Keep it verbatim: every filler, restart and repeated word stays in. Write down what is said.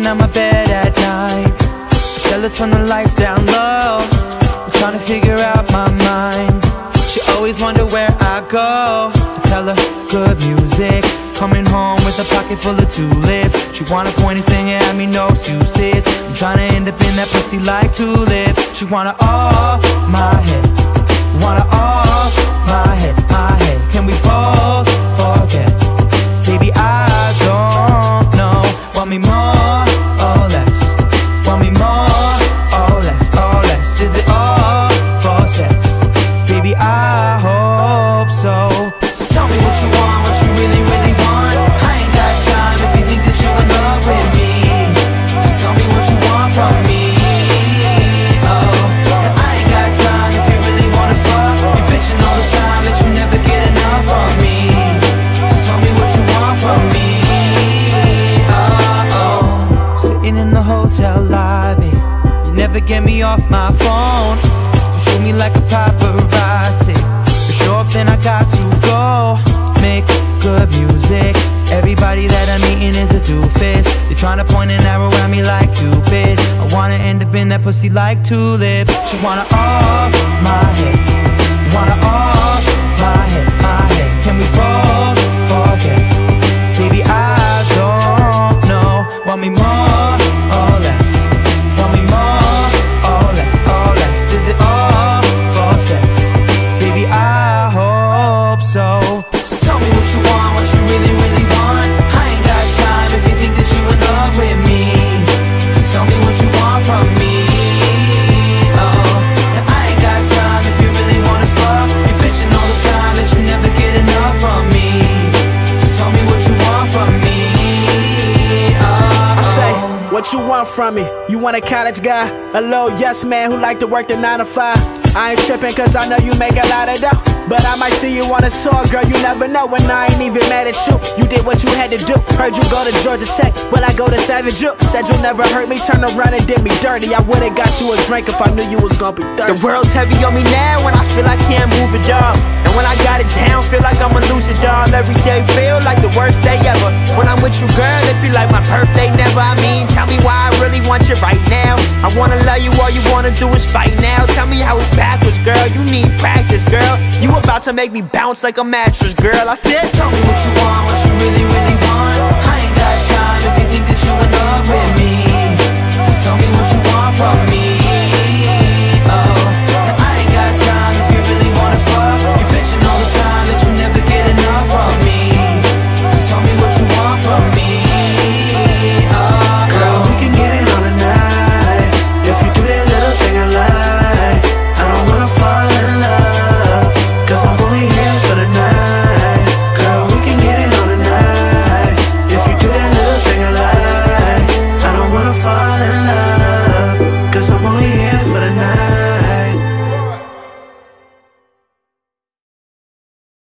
sitting on my bed at night. I tell her turn the lights down low. I'm trying to figure out my mind. She always wonder where I go. I tell her good music. Coming home with a pocket full of tulips. She wanna point a finger at me, no excuses. I'm trying to end up in that pussy like tulips. She wanna off my head, wanna off my head, my head. Can we both forget? Baby, I don't know. Want me more or less? Want me more or less, or less? Is it all for sex? Baby, I hope so. So tell me what you want, what you really, really want. I ain't got time if you think that you're in love with me. So tell me what you want from me. Oh, and I ain't got time if you really wanna fuck. You bitching all the time that you never get enough from me. So tell me what you want from me. Oh, oh. Sitting in the hotel lobby, you never get me off my phone. You shoot me like a paparazzi. You show up, then I got to go. Make good music. Everybody that I'm meeting is a doofus. They're trying to point an arrow at me like Cupid. I wanna end up in that pussy like tulips. She wanna off my head, wanna off my head, my head. Can we both forget? Baby, I don't know. Want me more or less? Want me more or less, or less? Is it all for sex? Baby, I hope so. So tell me what you want, what you really, really want. I ain't got time if you think that you in love with me. So tell me what you want from me. Oh, and I ain't got time if you really wanna fuck. You're bitching all the time that you never get enough from me. So tell me what you want from me. Oh, I say, what you want from me? You want a college guy, a low yes man who like to work the nine to five. I ain't tripping cause I know you make a lot of dough, but I might see you on a tour, girl, you never know. And I ain't even mad at you, you did what you had to do. Heard you go to Georgia Tech, when I go to Savage U. Said you'll never hurt me, turn around and did me dirty. I would've got you a drink if I knew you was gonna be thirsty. The world's heavy on me now when I feel I can't move it, dog. And when I got it down, feel like I'ma lose it, dog. Every day feel like the worst day ever. When I'm with you, girl, it be like my birthday never. I mean, tell me why I really want you right now. I wanna love you, all you wanna do is fight now. Tell me how it's backwards, girl, you need practice, girl. You about to make me bounce like a mattress, girl. I said, tell me what you want, what you really, really want. I ain't got time if you think that you in love with me. So tell me what you want from me.